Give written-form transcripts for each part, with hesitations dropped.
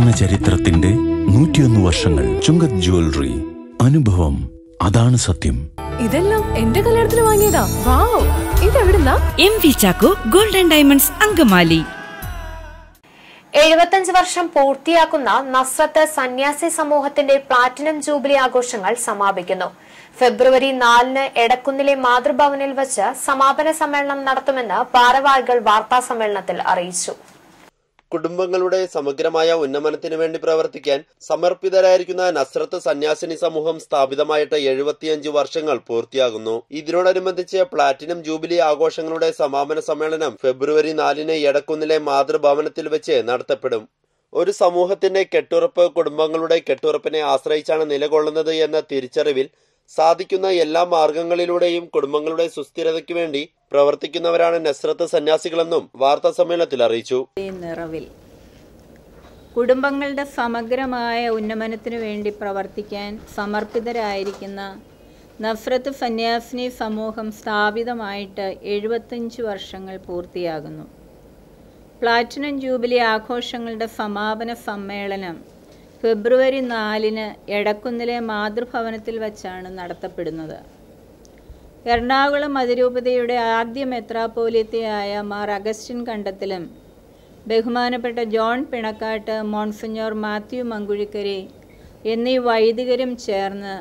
സ്വർണ്ണ ചരിത്രത്തിന്റെ 101 വർഷങ്ങൾ. ചുങ്കത് ജ്വല്ലറി. അനുഭവം, അതാണ് സത്യം. ഇതെല്ലാം എന്റെ കല്യാണത്തിന് വാങ്ങിയതാ. വാവ്, ഇതെവിടുന്നാ? MV Chacko golden diamonds, Angamaly. 75 വർഷം പൂർത്തിയാക്കുന്ന നസ്രത്ത് സന്യാസി സമൂഹത്തിന്റെ പ്ലാറ്റിനം ജൂബിലി ആഘോഷങ്ങൾ സമാപിക്കുന്നു. ഫെബ്രുവരി 4-ന് എടക്കുന്നിലെ മാതൃഭവനിൽ വച്ച് സമാപന സമ്മേളനം നടത്തുമെന്ന് ഭാരവാഹികൾ വാർത്താസമ്മേളനത്തിൽ അറിയിച്ചു. കുടുംബങ്ങളുടെ സമഗ്രമായ ഉന്നമനത്തിനു വേണ്ടി പ്രവർത്തിക്കാൻ സമർപ്പിതരായിരിക്കുന്ന നസ്രത്ത് സന്യാസിനി സമൂഹം സ്ഥാപിതമായിട്ട് 75 വർഷങ്ങൾ പൂർത്തിയാകുന്നു. ഇതിനോടനുബന്ധിച്ച് പ്ലാറ്റിനം ജൂബിലി ആഘോഷങ്ങളുടെ സമാപന സമ്മേളനം ഫെബ്രുവരി 4-ന് എടക്കുന്നിലെ മാതൃഭവനത്തിൽ വെച്ച് നടത്തപ്പെടും. ഒരു സമൂഹത്തിന്റെ കെട്ടുറപ്പ് കുടുംബങ്ങളുടെ കെട്ടുറപ്പിനെ ആശ്രയിച്ചാണ് നിലകൊള്ളുന്നത് എന്ന തിരിച്ചറിവിൽ സാധിക്കുന്ന എല്ലാ മാർഗങ്ങളിലൂടെയും കുടുംബങ്ങളുടെ സുസ്ഥിരതയ്ക്ക് വേണ്ടി പ്രവർത്തിക്കുന്നവരാണ് നസ്രത്ത് സന്യാസികളെന്നും വാർത്താ സമ്മേളനത്തിൽ അറിയിച്ചു. നിറവിൽ കുടുംബങ്ങളുടെ സമഗ്രമായ ഉന്നമനത്തിനു വേണ്ടി പ്രവർത്തിക്കാൻ സമർപ്പിതരായിരിക്കുന്ന നസ്രത്ത് സന്യാസിനി സമൂഹം സ്ഥാപിതമായിട്ട് 75 വർഷങ്ങൾ പൂർത്തിയാകുന്നു. പ്ലാറ്റിനം ജൂബിലി ആഘോഷങ്ങളുടെ സമാപന സമ്മേളനം ഫെബ്രുവരി 4-ന് എടക്കുന്നിലെ മാതൃഭവനത്തിൽ വച്ചാണ് നടത്തപ്പെടുന്നത്. എറണാകുളം അതിരൂപതയുടെ ആദ്യ മെത്രാപ്പോലീത്തയായ മാർ അഗസ്റ്റിൻ കണ്ടത്തിലും ബഹുമാനപ്പെട്ട ജോൺ പിണക്കാട്ട്, മോൺസിഞ്ഞോർ മാത്യു മങ്കുഴിക്കരി എന്നീ വൈദികരും ചേർന്ന്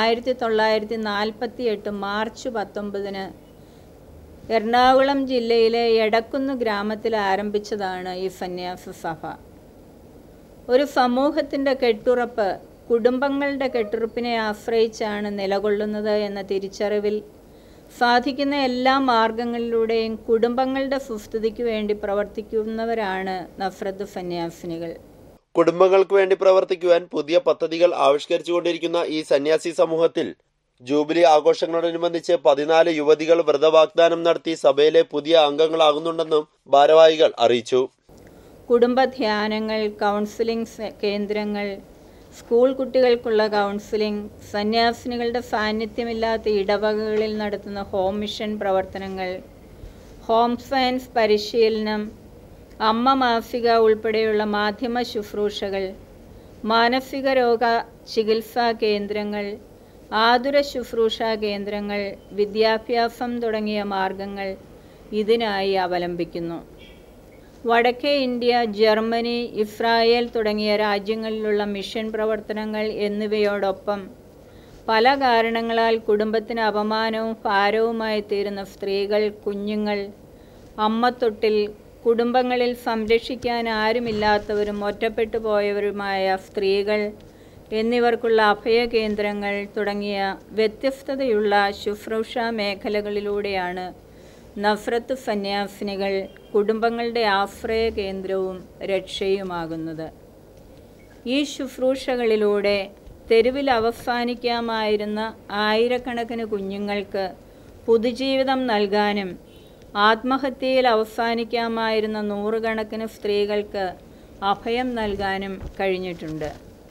1948 മാർച്ച് 19-ന് എറണാകുളം ജില്ലയിലെ എടക്കുന്ന് ഗ്രാമത്തിൽ ആരംഭിച്ചതാണ് ഈ സന്യാസ സഭ. ഒരു സമൂഹത്തിൻ്റെ കെട്ടുറപ്പ് കുടുംബങ്ങളുടെ കെട്ടുറപ്പിനെ ആശ്രയിച്ചാണ് നിലകൊള്ളുന്നത് എന്ന തിരിച്ചറിവിൽ സാധിക്കുന്ന എല്ലാ മാർഗങ്ങളിലൂടെയും കുടുംബങ്ങളുടെ സുസ്ഥിതിക്ക് വേണ്ടി പ്രവർത്തിക്കുന്നവരാണ് നസ്രത്ത് സന്യാസിനികൾ. കുടുംബങ്ങൾക്ക് വേണ്ടി പ്രവർത്തിക്കുവാൻ പുതിയ പദ്ധതികൾ ആവിഷ്കരിച്ചുകൊണ്ടിരിക്കുന്ന ഈ സന്യാസി സമൂഹത്തിൽ ജൂബിലി ആഘോഷങ്ങളോടനുബന്ധിച്ച് 14 യുവതികൾ വ്രതവാഗ്ദാനം നടത്തി സഭയിലെ പുതിയ അംഗങ്ങളാകുന്നുണ്ടെന്നും ഭാരവാഹികൾ അറിയിച്ചു. കുടുംബ ധ്യാനങ്ങൾ, കൗൺസിലിംഗ് കേന്ദ്രങ്ങൾ, സ്കൂൾ കുട്ടികൾക്കുള്ള കൗൺസിലിംഗ്, സന്യാസിനികളുടെ സാന്നിധ്യമില്ലാത്ത ഇടവകകളിൽ നടത്തുന്ന ഹോം മിഷൻ പ്രവർത്തനങ്ങൾ, ഹോം സയൻസ് പരിശീലനം, അമ്മ മാസിക ഉൾപ്പെടെയുള്ള മാധ്യമ ശുശ്രൂഷകൾ, മാനസിക രോഗ ചികിത്സാ കേന്ദ്രങ്ങൾ, ആതുര ശുശ്രൂഷാ കേന്ദ്രങ്ങൾ, വിദ്യാഭ്യാസം തുടങ്ങിയ മാർഗങ്ങൾ ഇതിനായി അവലംബിക്കുന്നു. വടക്കേ ഇന്ത്യ, ജർമ്മനി, ഇസ്രായേൽ തുടങ്ങിയ രാജ്യങ്ങളിലുള്ള മിഷൻ പ്രവർത്തനങ്ങൾ എന്നിവയോടൊപ്പം പല കാരണങ്ങളാൽ കുടുംബത്തിന് അപമാനവും ഭാരവുമായി തീരുന്ന സ്ത്രീകൾ, കുഞ്ഞുങ്ങൾ, അമ്മത്തൊട്ടിൽ, കുടുംബങ്ങളിൽ സംരക്ഷിക്കാൻ ആരുമില്ലാത്തവരും ഒറ്റപ്പെട്ടു പോയവരുമായ സ്ത്രീകൾ എന്നിവർക്കുള്ള അഭയകേന്ദ്രങ്ങൾ തുടങ്ങിയ വ്യത്യസ്തതയുള്ള ശുശ്രൂഷാ മേഖലകളിലൂടെയാണ് നസ്രത്ത് സന്യാസിനികൾ കുടുംബങ്ങളുടെ ആശ്രയ കേന്ദ്രവും രക്ഷയുമാകുന്നത്. ഈ ശുശ്രൂഷകളിലൂടെ തെരുവിൽ അവസാനിക്കാമായിരുന്ന ആയിരക്കണക്കിന് കുഞ്ഞുങ്ങൾക്ക് പുതുജീവിതം നൽകാനും ആത്മഹത്യയിൽ അവസാനിക്കാമായിരുന്ന 100 കണക്കിന് സ്ത്രീകൾക്ക് അഭയം നൽകാനും കഴിഞ്ഞിട്ടുണ്ട്.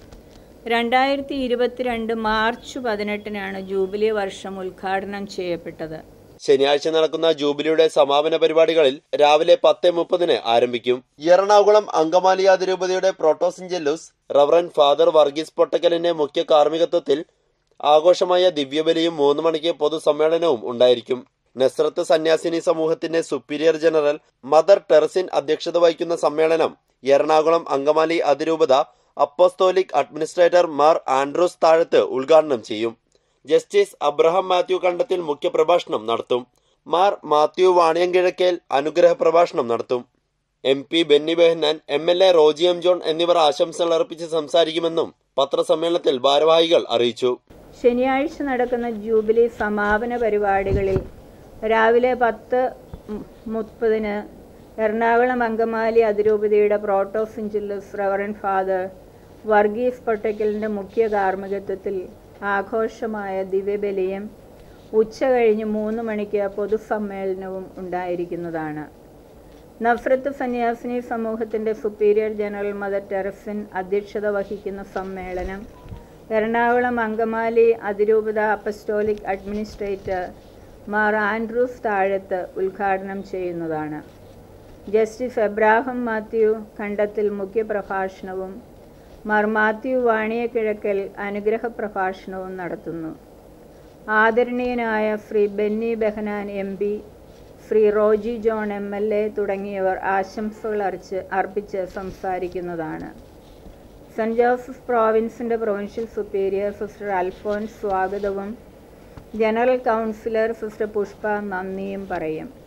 2022 മാർച്ച് 18-നാണ് ജൂബിലി വർഷം ഉദ്ഘാടനം ചെയ്യപ്പെട്ടത്. ശനിയാഴ്ച നടക്കുന്ന ജൂബിലിയുടെ സമാപന പരിപാടികളിൽ രാവിലെ 10:30-ന് ആരംഭിക്കും. എറണാകുളം അങ്കമാലി അതിരൂപതയുടെ പ്രോട്ടോസിഞ്ചെല്ലൂസ് റവറൻ ഫാദർ വർഗീസ് പൊട്ടക്കലിന്റെ മുഖ്യ കാർമ്മികത്വത്തിൽ ആഘോഷമായ ദിവ്യബലിയും 3 മണിക്ക് പൊതുസമ്മേളനവും ഉണ്ടായിരിക്കും. നസ്രത്ത് സന്യാസിനി സമൂഹത്തിന്റെ സുപ്പീരിയർ ജനറൽ മദർ ടെറസിൻ അധ്യക്ഷത വഹിക്കുന്ന സമ്മേളനം എറണാകുളം അങ്കമാലി അതിരൂപത apostolic administrator Mar Andrews Thazhath ഉദ്ഘാടനം ചെയ്യും. ജസ്റ്റിസ് അബ്രഹാം മാത്യു കണ്ടത്തിൽ മുഖ്യപ്രഭാഷണം നടത്തും. മാർ മാത്യു വാണിയങ്കിഴക്കേൽ അനുഗ്രഹ പ്രഭാഷണം നടത്തും. MP Benny Behanan, MLA Roji M John എന്നിവർ ആശംസകൾ അർപ്പിച്ച് സംസാരിക്കുമെന്നും പത്രസമ്മേളനത്തിൽ ഭാരവാഹികൾ അറിയിച്ചു. ശനിയാഴ്ച നടക്കുന്ന ജൂബിലി സമാപന പരിപാടികളിൽ രാവിലെ 10:30-ന് എറണാകുളം അങ്കമാലി അതിരൂപതയുടെ പ്രോട്ടോസിഞ്ചില്ലസ് റവറൻ ഫാദർ വർഗീസ് പൊട്ടക്കലിൻ്റെ മുഖ്യ കാർമ്മികത്വത്തിൽ ആഘോഷമായ ദിവ്യബലിയും ഉച്ചകഴിഞ്ഞ് 3 മണിക്ക് പൊതുസമ്മേളനവും ഉണ്ടായിരിക്കുന്നതാണ്. നസ്രത്ത് സന്യാസിനി സമൂഹത്തിൻ്റെ സുപ്പീരിയർ ജനറൽ മദർ ടെറസിൻ അധ്യക്ഷത വഹിക്കുന്ന സമ്മേളനം എറണാകുളം അങ്കമാലി അതിരൂപത apostolic administrator Mar Andrews Thazhath ഉദ്ഘാടനം ചെയ്യുന്നതാണ്. ജസ്റ്റിസ് എബ്രാഹാം മാത്യു കണ്ടത്തിൽ മുഖ്യപ്രഭാഷണവും മാർ മാത്യു വാണിയക്കിഴക്കൽ അനുഗ്രഹ പ്രഭാഷണവും നടത്തുന്നു. ആദരണീയനായ ശ്രീ ബെന്നി ബെഹനാൻ MP, ശ്രീ റോജി ജോൺ MLA തുടങ്ങിയവർ ആശംസകൾ അർപ്പിച്ച് സംസാരിക്കുന്നതാണ്. സെൻറ് ജോസഫ് പ്രോവിൻസിൻ്റെ പ്രൊവിൻഷ്യൽ സുപ്പീരിയർ സിസ്റ്റർ അൽഫോൻസ് സ്വാഗതവും ജനറൽ കൗൺസിലർ സിസ്റ്റർ പുഷ്പ നന്ദിയും പറയും.